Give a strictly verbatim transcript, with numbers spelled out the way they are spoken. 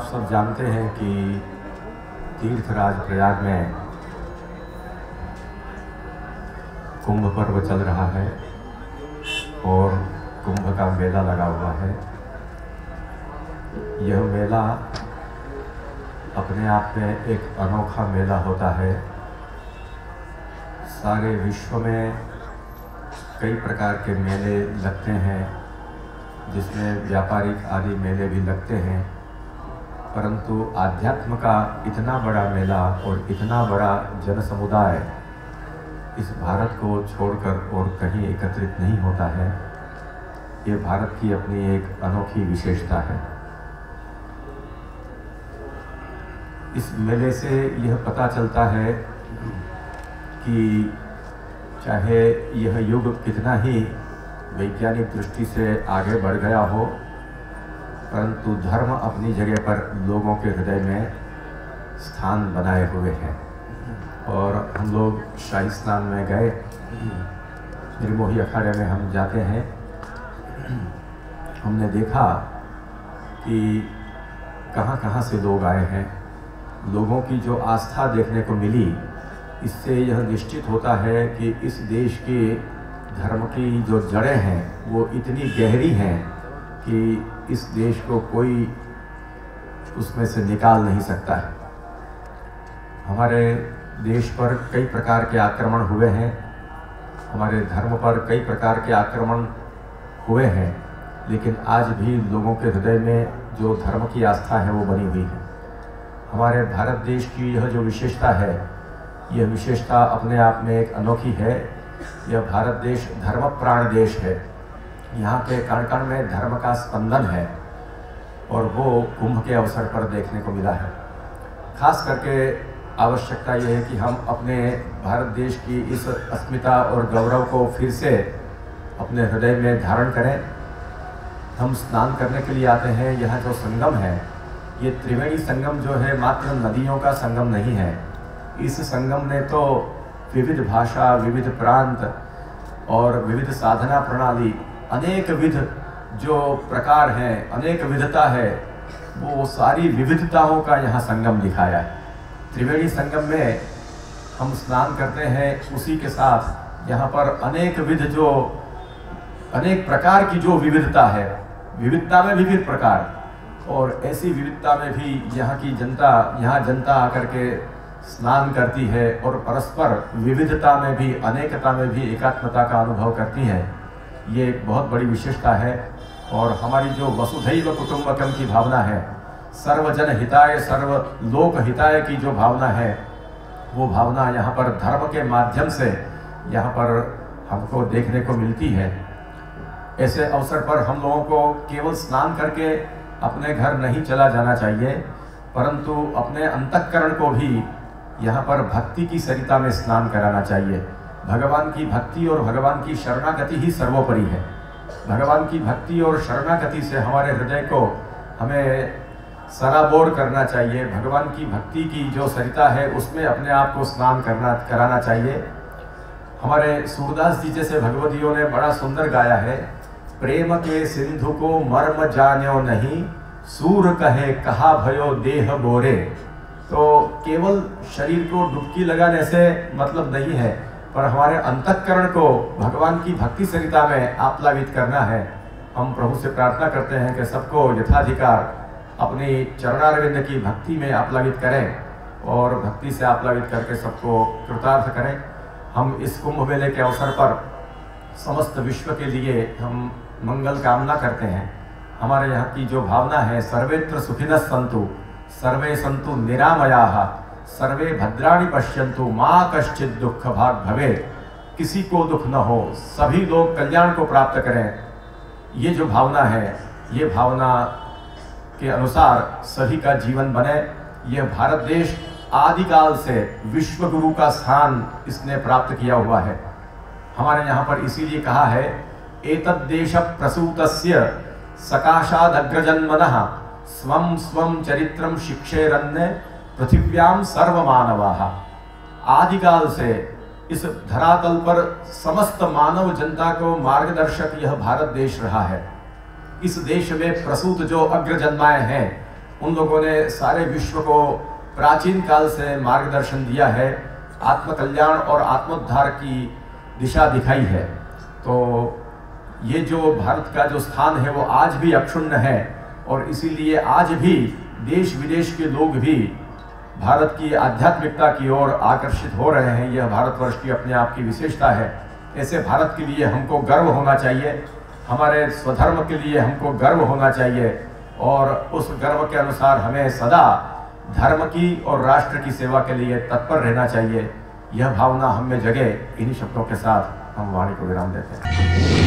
सब जानते हैं कि तीर्थराज प्रयाग में कुंभ पर्व चल रहा है और कुंभ का मेला लगा हुआ है। यह मेला अपने आप में एक अनोखा मेला होता है। सारे विश्व में कई प्रकार के मेले लगते हैं, जिसमें व्यापारिक आदि मेले भी लगते हैं, परंतु आध्यात्म का इतना बड़ा मेला और इतना बड़ा जन समुदाय इस भारत को छोड़कर और कहीं एकत्रित नहीं होता है। ये भारत की अपनी एक अनोखी विशेषता है। इस मेले से यह पता चलता है कि चाहे यह युग कितना ही वैज्ञानिक दृष्टि से आगे बढ़ गया हो, परंतु धर्म अपनी जगह पर लोगों के हृदय में स्थान बनाए हुए हैं। और हम लोग शाही स्नान में गए, निर्मोही अखाड़े में हम जाते हैं। हमने देखा कि कहाँ कहाँ से लोग आए हैं। लोगों की जो आस्था देखने को मिली, इससे यह निश्चित होता है कि इस देश के धर्म की जो जड़ें हैं वो इतनी गहरी हैं कि इस देश को कोई उसमें से निकाल नहीं सकता है। हमारे देश पर कई प्रकार के आक्रमण हुए हैं, हमारे धर्म पर कई प्रकार के आक्रमण हुए हैं, लेकिन आज भी लोगों के हृदय में जो धर्म की आस्था है वो बनी हुई है। हमारे भारत देश की यह जो विशेषता है, यह विशेषता अपने आप में एक अनोखी है। यह भारत देश धर्म प्राण देश है। यहाँ के कण कण में धर्म का स्पंदन है और वो कुंभ के अवसर पर देखने को मिला है। खास करके आवश्यकता यह है कि हम अपने भारत देश की इस अस्मिता और गौरव को फिर से अपने हृदय में धारण करें। हम स्नान करने के लिए आते हैं। यहाँ जो संगम है, ये त्रिवेणी संगम जो है मात्र नदियों का संगम नहीं है। इस संगम ने तो विविध भाषा, विविध प्रांत और विविध साधना प्रणाली, अनेक विध जो प्रकार हैं, अनेक विधता है, वो सारी विविधताओं का यहाँ संगम दिखाया है। त्रिवेणी संगम में हम स्नान करते हैं, उसी के साथ यहाँ पर अनेक विध जो अनेक प्रकार की जो विविधता है, विविधता में विविध प्रकार, और ऐसी विविधता में भी यहाँ की जनता यहाँ जनता आकर के स्नान करती है और परस्पर विविधता में भी, अनेकता में भी एकात्मता का अनुभव करती है। ये एक बहुत बड़ी विशेषता है। और हमारी जो वसुधैव कुटुंबकम की भावना है, सर्वजन हिताय सर्व लोक हिताय की जो भावना है, वो भावना यहाँ पर धर्म के माध्यम से यहाँ पर हमको देखने को मिलती है। ऐसे अवसर पर हम लोगों को केवल स्नान करके अपने घर नहीं चला जाना चाहिए, परंतु अपने अंतःकरण को भी यहाँ पर भक्ति की सरिता में स्नान कराना चाहिए। भगवान की भक्ति और भगवान की शरणागति ही सर्वोपरि है। भगवान की भक्ति और शरणागति से हमारे हृदय को हमें सराबोर करना चाहिए। भगवान की भक्ति की जो सरिता है उसमें अपने आप को स्नान करना कराना चाहिए। हमारे सूरदास जी जैसे भगवतियों ने बड़ा सुंदर गाया है, प्रेम के सिंधु को मर्म जान्यो नहीं, सूर कहे कहा भयो देह बोरे। तो केवल शरीर को डुबकी लगाने से मतलब नहीं है, पर हमारे अंतःकरण को भगवान की भक्ति सरिता में आप्लावित करना है। हम प्रभु से प्रार्थना करते हैं कि सबको यथाधिकार अपनी चरणारविंद की भक्ति में आप्लावित करें और भक्ति से आप्लावित करके सबको कृतार्थ करें। हम इस कुंभ मेले के अवसर पर समस्त विश्व के लिए हम मंगल कामना करते हैं। हमारे यहाँ की जो भावना है, सर्वेत्र सुखिनः सन्तु सर्वे सन्तु निरामयाः सर्वे भद्राणि पश्यन्तु माँ कश्चित् दुःख भाग् भवेत्। किसी को दुख न हो, सभी लोग कल्याण को प्राप्त करें। ये जो भावना है, ये भावना के अनुसार सभी का जीवन बने। यह भारत देश आदिकाल से विश्व गुरु का स्थान इसने प्राप्त किया हुआ है। हमारे यहाँ पर इसीलिए कहा है, एतद्देश प्रसूतस्य सकाशादग्रजन्मनः स्वं स्वं चरित्रम शिक्षेरन्ने पृथिव्याम सर्वमानवाः। आदिकाल से इस धरातल पर समस्त मानव जनता को मार्गदर्शक यह भारत देश रहा है। इस देश में प्रसूत जो अग्र जन्माए हैं, उन लोगों ने सारे विश्व को प्राचीन काल से मार्गदर्शन दिया है, आत्मकल्याण और आत्मोद्धार की दिशा दिखाई है। तो ये जो भारत का जो स्थान है वो आज भी अक्षुण्ण है और इसीलिए आज भी देश विदेश के लोग भी भारत की आध्यात्मिकता की ओर आकर्षित हो रहे हैं। यह भारतवर्ष की अपने आप की विशेषता है। ऐसे भारत के लिए हमको गर्व होना चाहिए, हमारे स्वधर्म के लिए हमको गर्व होना चाहिए और उस गर्व के अनुसार हमें सदा धर्म की और राष्ट्र की सेवा के लिए तत्पर रहना चाहिए। यह भावना हम में जगे। इन्हीं शब्दों के साथ हम वाणी को विराम देते हैं।